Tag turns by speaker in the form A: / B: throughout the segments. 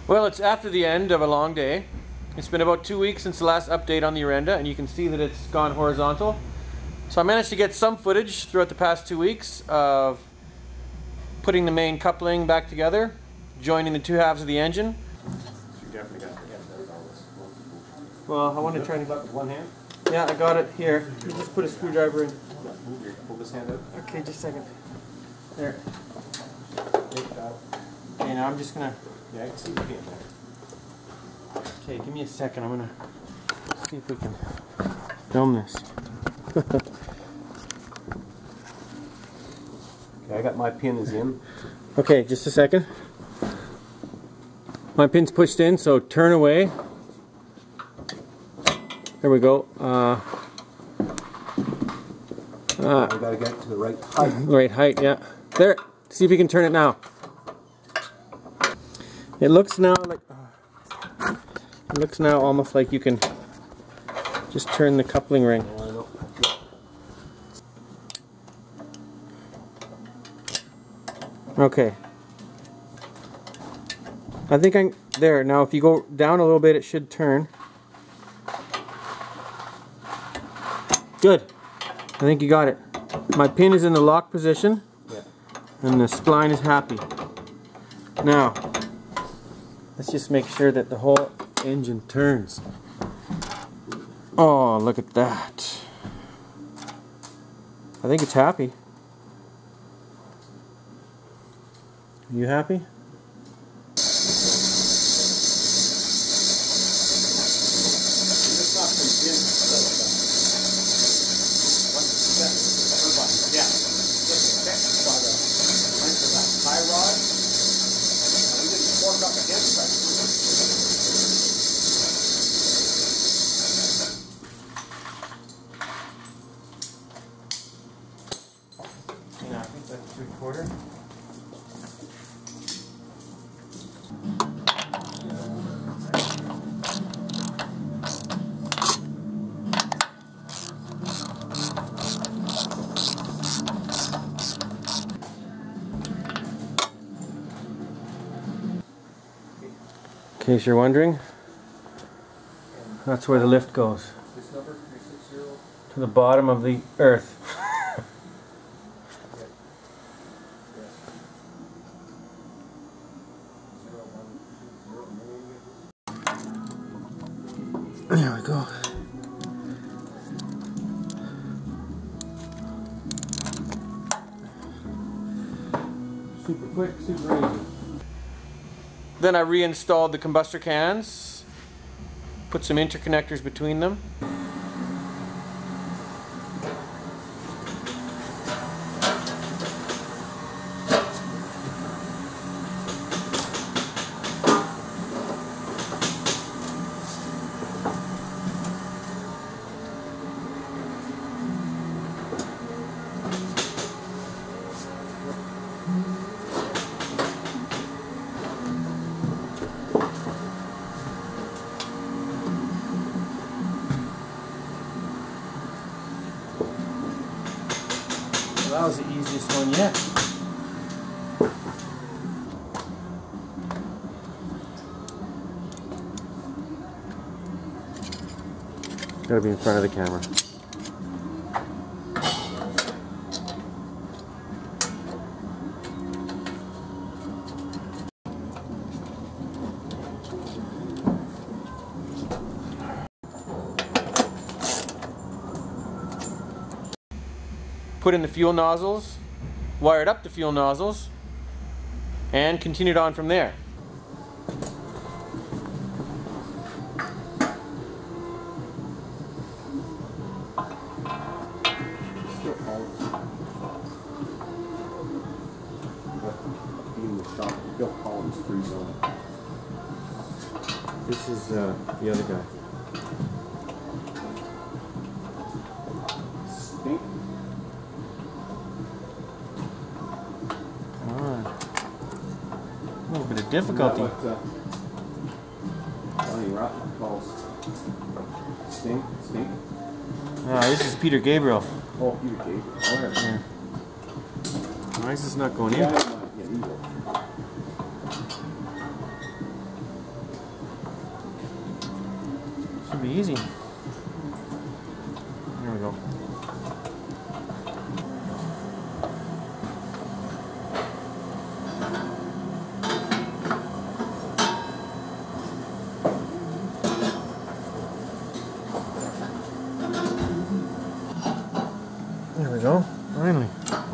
A: Well, it's after the end of a long day. It's been about 2 weeks since the last update on the Orenda, and you can see that it's gone horizontal. So I managed to get some footage throughout the past 2 weeks of putting the main coupling back together, joining the two halves of the engine. Well, I want to try to...
B: With one hand?
A: Yeah, I got it here. You just put a screwdriver in.
B: Pull this hand out.
A: Okay, just a second. There. Okay, now I'm just gonna...
B: Yeah, I can see the pin there.
A: Okay, give me a second. I'm gonna see if we can film this.
B: Okay, I got my pin is in.
A: Okay, just a second. My pin's pushed in, so turn away. There we go.
B: I gotta get it to the right height.
A: Right height, yeah. There. See if you can turn it now. It looks now like... it looks now almost like you can just turn the coupling ring. Okay. I think I'm there. Now if you go down a little bit, it should turn. Good. I think you got it. My pin is in the lock position.
B: Yeah.
A: And the spline is happy. Now, let's just make sure that the whole engine turns. Oh, look at that. I think it's happy. Are you happy? Yeah, I think that's 3/4. In case you're wondering, that's where the lift goes.
B: This number, 360.
A: To the bottom of the earth. There we go. Super quick, super easy. Then I reinstalled the combustor cans, put some interconnectors between them. That was the easiest one yet. Gotta be in front of the camera. Put in the fuel nozzles, wired up the fuel nozzles, and continued on from there. This is the other guy. A little bit of difficulty.
B: Stink?
A: This is Peter Gabriel.
B: Oh, Peter Gabriel.
A: Yeah. Why is this not going in? be easy. There we go. There we go, finally.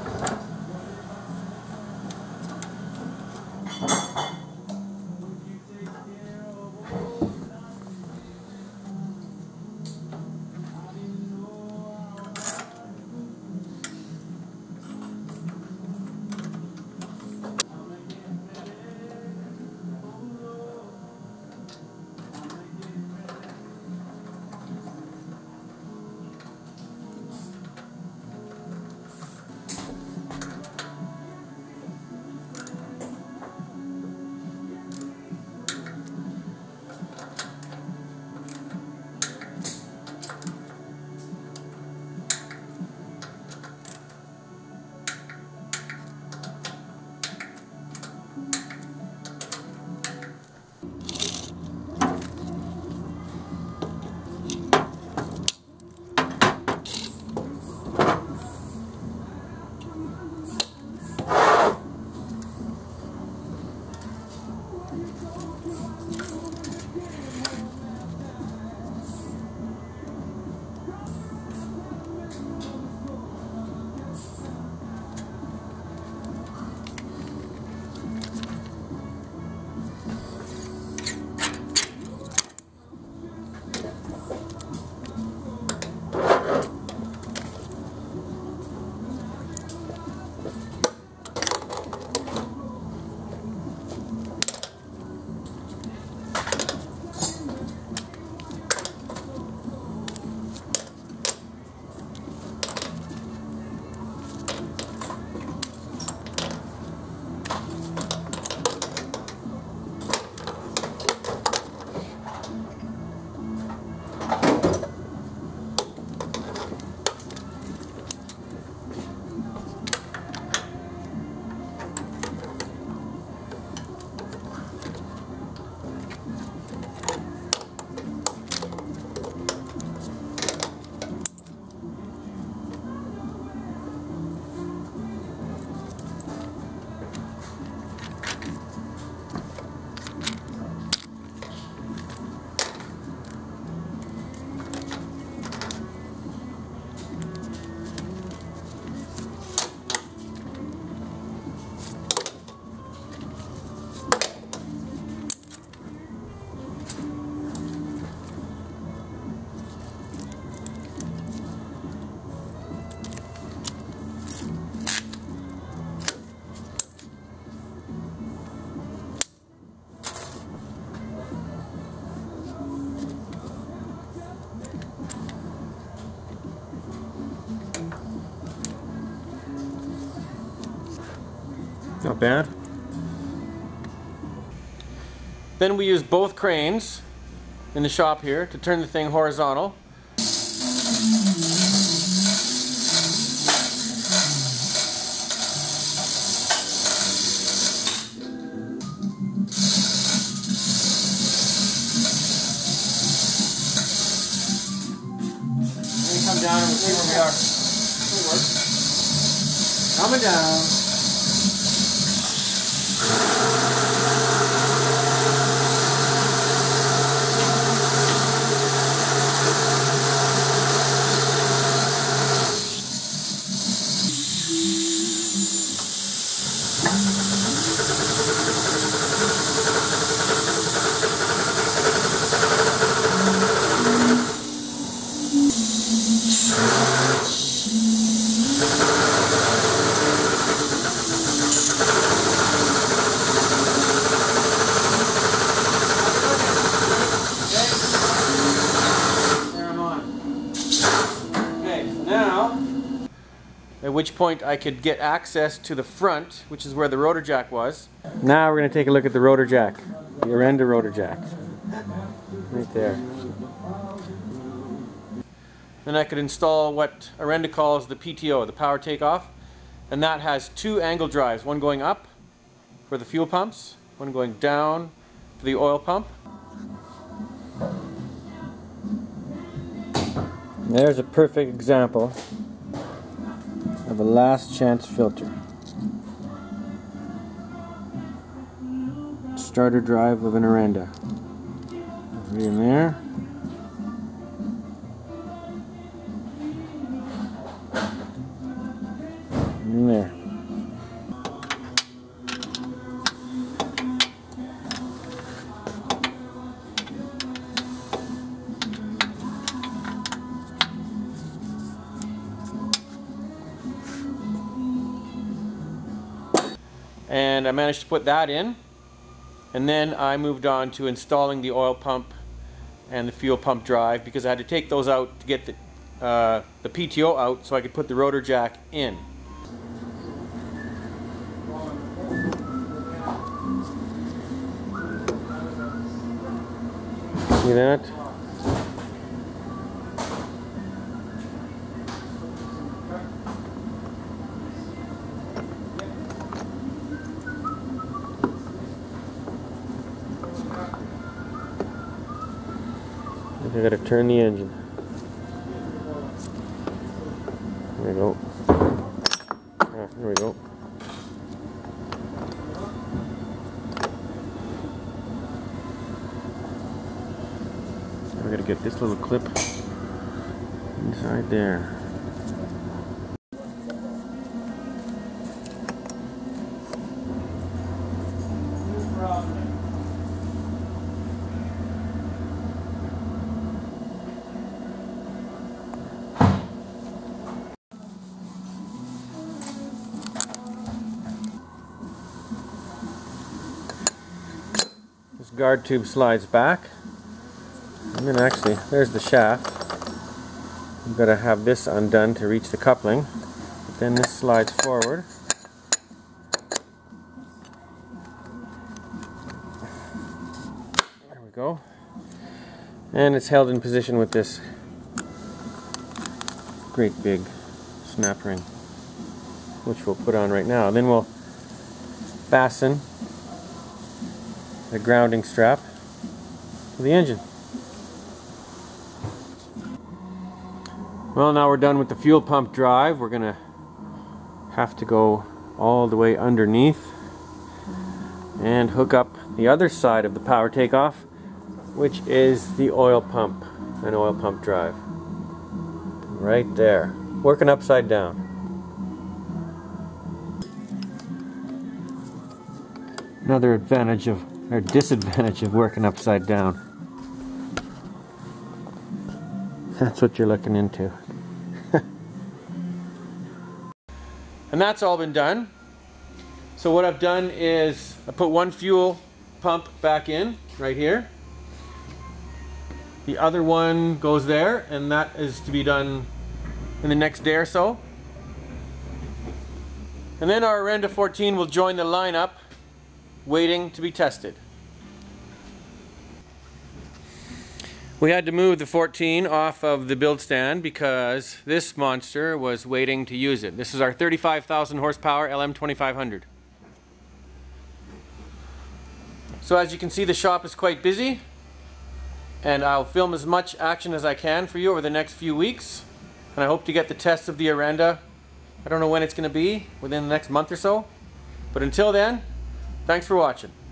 A: Not bad. Then we use both cranes in the shop here to turn the thing horizontal. Let me come down and we'll see where we are. Coming down. At which point I could get access to the front, which is where the rotor jack was. Now we're going to take a look at the rotor jack, the Orenda rotor jack, right there. Then I could install what Orenda calls the PTO, the power takeoff, and that has two angle drives, one going up for the fuel pumps, one going down for the oil pump. There's a perfect example of a last chance filter. Starter drive of an Orenda. Right in there. In there. And I managed to put that in, and then I moved on to installing the oil pump and the fuel pump drive, because I had to take those out to get the PTO out so I could put the rotor jack in. See that? I gotta turn the engine. There we go. Ah, there we go. I gotta get this little clip inside there. This guard tube slides back, and then actually there's the shaft. You've got to have this undone to reach the coupling, but then this slides forward. There we go, and it's held in position with this great big snap ring, which we'll put on right now. Then we'll fasten the grounding strap to the engine. Well, now we're done with the fuel pump drive. We're gonna have to go all the way underneath and hook up the other side of the power takeoff, which is the oil pump and oil pump drive. Right there, working upside down. Another advantage of, or disadvantage of working upside down. That's what you're looking into. And that's all been done. So what I've done is I put one fuel pump back in right here. The other one goes there, and that is to be done in the next day or so. And then our Orenda 14 will join the lineup, waiting to be tested. We had to move the 14 off of the build stand because this monster was waiting to use it. This is our 35,000 horsepower LM2500. So as you can see, the shop is quite busy, and I'll film as much action as I can for you over the next few weeks, and I hope to get the test of the Orenda. I don't know when it's going to be, within the next month or so, but until then, thanks for watching.